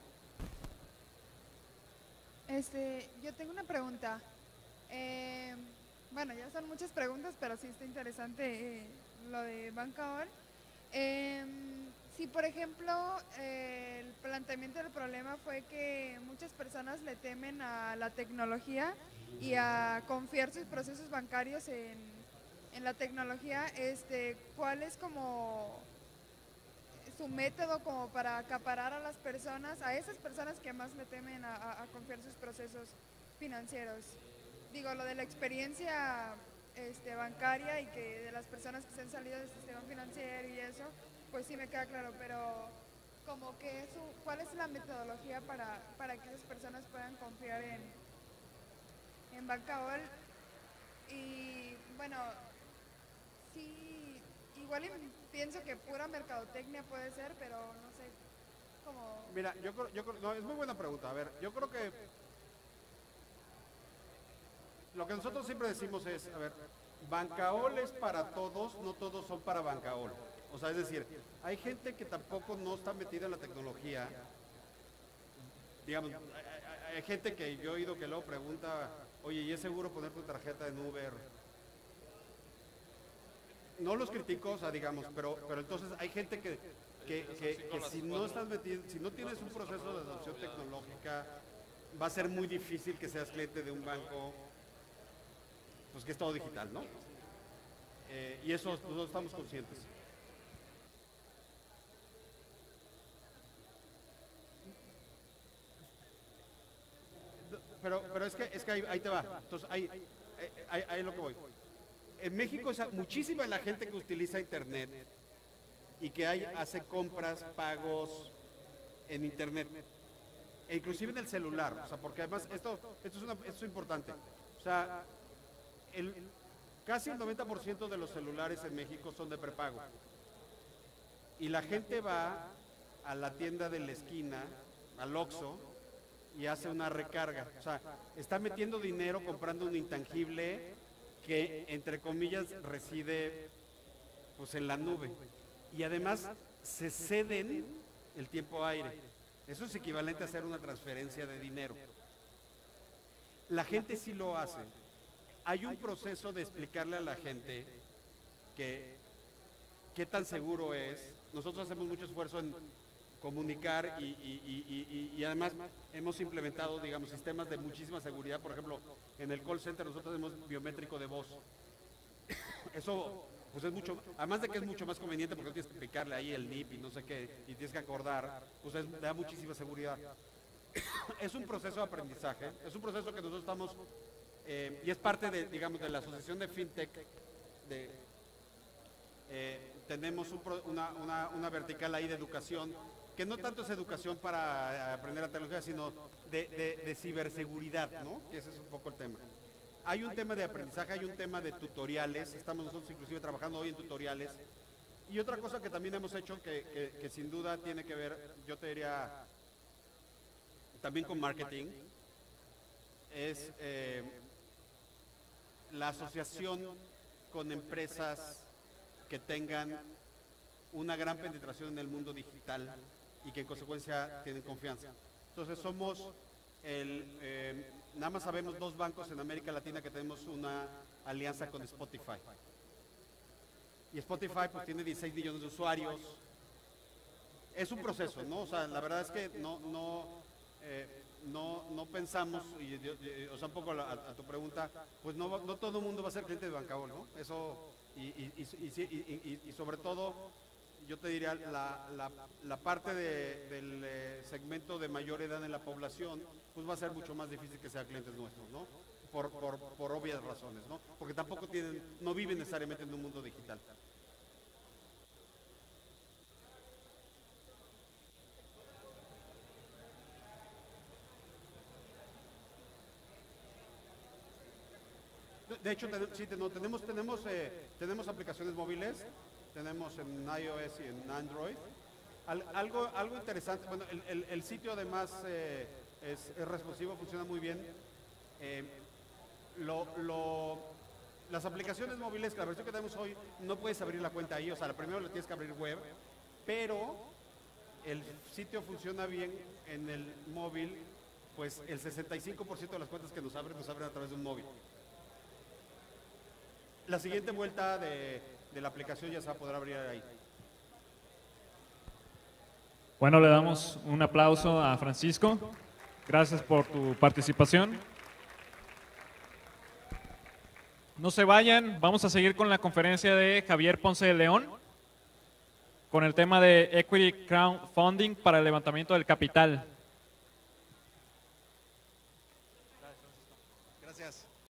Speaker 15: Yo tengo una pregunta. Bueno, ya son muchas preguntas, pero sí está interesante lo de Bancaol. Si, por ejemplo, el planteamiento del problema fue que muchas personas le temen a la tecnología y a confiar sus procesos bancarios en la tecnología, ¿cuál es como su método como para acaparar a las personas, a esas personas que más le temen a confiar sus procesos financieros? Digo, lo de la experiencia bancaria y que de las personas que se han salido del sistema financiero y eso, pues sí me queda claro, pero como que ¿cuál es la metodología para que esas personas puedan confiar en Bancaol? Y bueno, sí, igual pienso que pura mercadotecnia puede ser, pero no sé, como...
Speaker 1: Mira, yo creo, no, es muy buena pregunta. A ver, yo creo que lo que nosotros siempre decimos es, a ver, Bancaol es para todos, no todos son para Bancaol. O sea, es decir, hay gente que tampoco no está metida en la tecnología. Digamos, hay gente que yo he oído que luego pregunta, oye, ¿y es seguro poner tu tarjeta en Uber? No los critico, o sea, digamos, pero entonces hay gente que si no estás metido, si no tienes un proceso de adopción tecnológica, va a ser muy difícil que seas cliente de un banco, pues que es todo digital, ¿no? Y eso nosotros estamos conscientes. Pero es que ahí te va. Entonces, ahí es lo que voy. En México es muchísima la gente que utiliza Internet y que hace compras, pagos en Internet. E inclusive en el celular. O sea, porque además esto es importante. O sea, casi el 90% de los celulares en México son de prepago. Y la gente va a la tienda de la esquina, al Oxxo, y hace una recarga. O sea, está metiendo dinero comprando un intangible que, entre comillas, reside pues en la nube. Y además se ceden el tiempo aire. Eso es equivalente a hacer una transferencia de dinero. La gente sí lo hace. Hay un proceso de explicarle a la gente qué tan seguro es. Nosotros hacemos mucho esfuerzo en comunicar y además hemos implementado, digamos, sistemas de muchísima seguridad. Por ejemplo, en el call center nosotros tenemos biométrico de voz. Eso pues es mucho, además de que es mucho más conveniente porque no tienes que explicarle ahí el NIP y no sé qué, y tienes que acordar, pues da muchísima seguridad. Es un proceso de aprendizaje, es un proceso que nosotros estamos, y es parte de, digamos, de la asociación de FinTech, tenemos una vertical ahí de educación, que no tanto es educación para aprender la tecnología, sino de ciberseguridad, ¿no? Que ese es un poco el tema. Hay un tema de aprendizaje, hay un tema de tutoriales, estamos nosotros inclusive trabajando hoy en tutoriales. Y otra cosa que también hemos hecho que sin duda tiene que ver, yo te diría, también con marketing, es la asociación con empresas que tengan una gran penetración en el mundo digital y que en consecuencia tienen confianza. Entonces somos nada más sabemos 2 bancos en América Latina que tenemos una alianza con Spotify. Y Spotify pues tiene 16 millones de usuarios. Es un proceso, ¿no? O sea, la verdad es que no pensamos, o sea, un poco a tu pregunta, pues no todo el mundo va a ser cliente de Bancaol, ¿no? Eso, y sobre todo, yo te diría, la parte del segmento de mayor edad en la población, pues va a ser mucho más difícil que sean clientes nuestros, ¿no? Por obvias razones, ¿no? Porque tampoco no viven necesariamente en un mundo digital. De hecho, sí, tenemos aplicaciones móviles, tenemos en iOS y en Android. Algo interesante, bueno, el sitio además es responsivo, funciona muy bien. Las aplicaciones móviles, la versión que tenemos hoy, no puedes abrir la cuenta ahí, o sea, primero le tienes que abrir web, pero el sitio funciona bien en el móvil, pues el 65% de las cuentas que nos abren a través de un móvil. La siguiente vuelta de la aplicación ya se va a poder abrir ahí.
Speaker 16: Bueno, le damos un aplauso a Francisco. Gracias por tu participación. No se vayan, vamos a seguir con la conferencia de Javier Ponce de León con el tema de Equity Crowdfunding para el levantamiento del capital.